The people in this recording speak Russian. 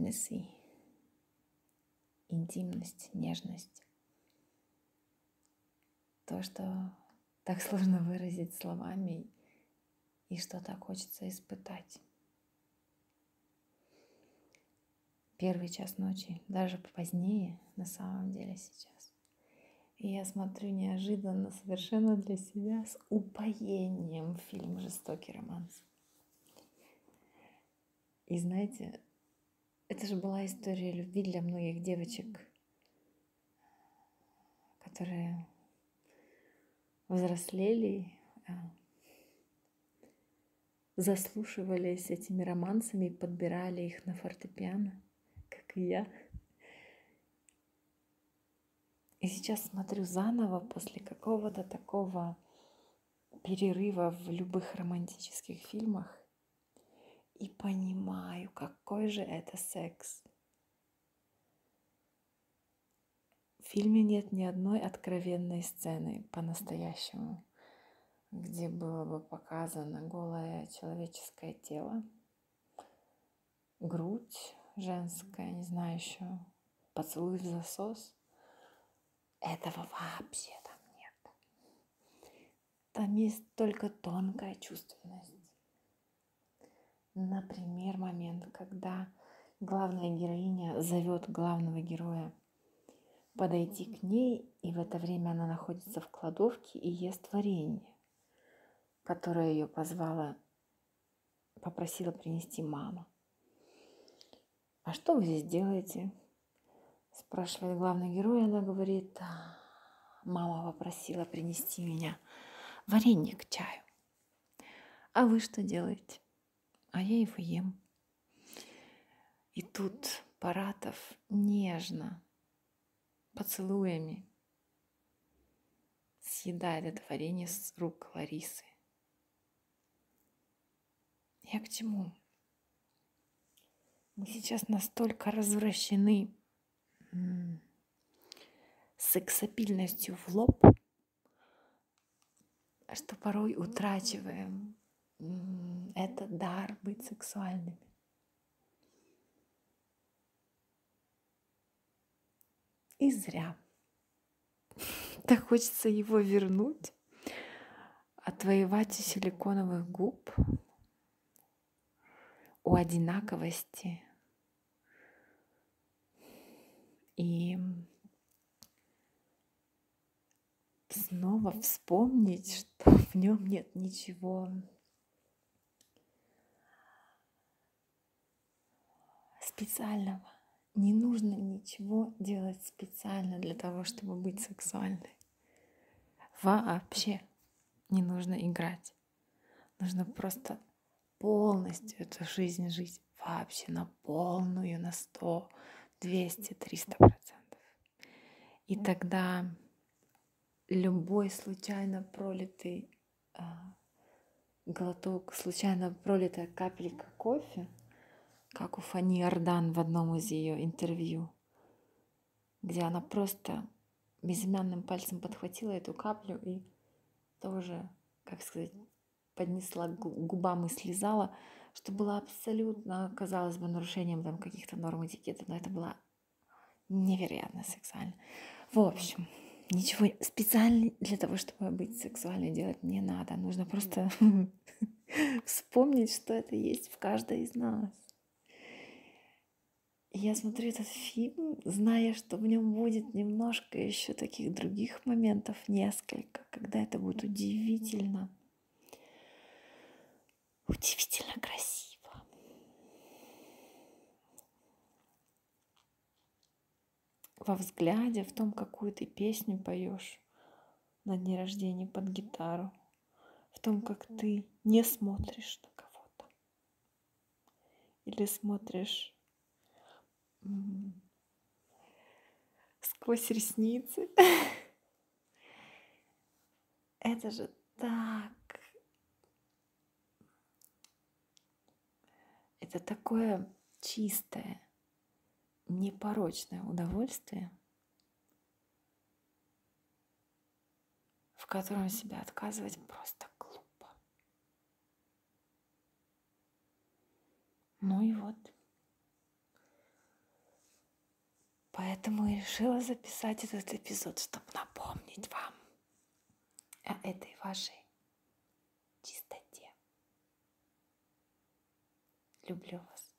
intimacy, интимность, нежность. То, что так сложно выразить словами и что так хочется испытать. Первый час ночи, даже позднее на самом деле сейчас. И я смотрю неожиданно, совершенно для себя, с упоением фильм «Жестокий романс». И знаете, это же была история любви для многих девочек, которые взрослели, заслушивались этими романсами, подбирали их на фортепиано, как и я. И сейчас смотрю заново после какого-то такого перерыва в любых романтических фильмах и понимаю, какой же это секс. В фильме нет ни одной откровенной сцены по-настоящему, где было бы показано голое человеческое тело, грудь женская, не знаю еще, поцелуй в засос. Этого вообще там нет. Там есть только тонкая чувственность. Например, момент, когда главная героиня зовет главного героя подойти к ней, и в это время она находится в кладовке и ест варенье, которое ее попросила принести мама. «А что вы здесь делаете?» спрашивает главный герой. Она говорит: «Мама попросила принести меня варенье к чаю. А вы что делаете?» «А я его ем». И тут Паратов нежно, поцелуями съедает это варенье с рук Ларисы. Я к чему? Мы сейчас настолько развращены сексапильностью в лоб, что порой утрачиваем этот дар быть сексуальными. И зря. Так хочется его вернуть, отвоевать у силиконовых губ, у одинаковости и снова вспомнить, что в нем нет ничего специального. Не нужно ничего делать специально для того, чтобы быть сексуальной. Вообще не нужно играть. Нужно просто полностью эту жизнь жить. Вообще на полную, на 100, 200, 300%. И тогда любой случайно пролитый глоток, случайно пролитая капелька кофе, как у Фани Ардан в одном из ее интервью, где она просто безымянным пальцем подхватила эту каплю и тоже, как сказать, поднесла к губам и слезала, что было абсолютно, казалось бы, нарушением там каких-то норм этикета, но это было невероятно сексуально. В общем, ничего специально для того, чтобы быть сексуальной, делать не надо. Нужно просто вспомнить, что это есть в каждой из нас. И я смотрю этот фильм, зная, что в нем будет немножко еще таких других моментов, несколько, когда это будет удивительно красиво. Во взгляде, в том, какую ты песню поешь на дне рождения под гитару, в том, как ты не смотришь на кого-то или смотришь сквозь ресницы. Это же так. Это такое чистое, непорочное удовольствие, в котором себя отказывать просто глупо. Ну и вот. Поэтому и решила записать этот эпизод, чтобы напомнить вам о этой вашей чистоте. Люблю вас.